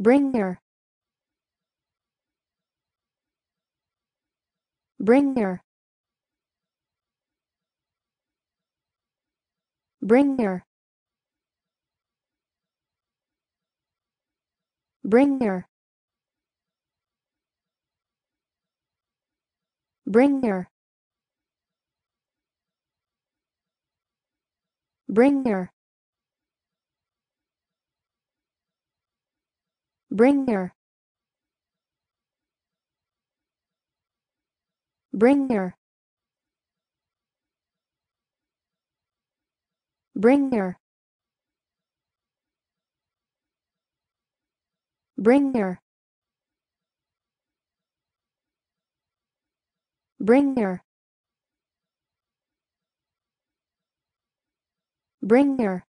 bringer, bringer, bringer, bringer, bringer, bringer, bringer, bringer, bringer, bringer, bringer, bringer,